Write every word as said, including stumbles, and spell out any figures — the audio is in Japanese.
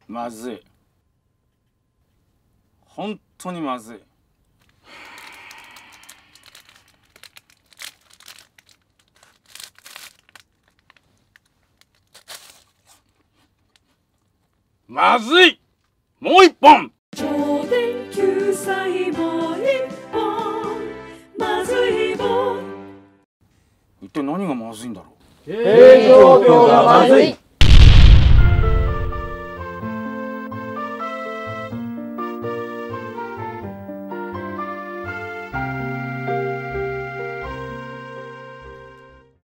まずい。本当にまずい。まずい。もう一本。 超電球細胞一本、まずい棒。 一体何がまずいんだろう。 経営状況がまずい。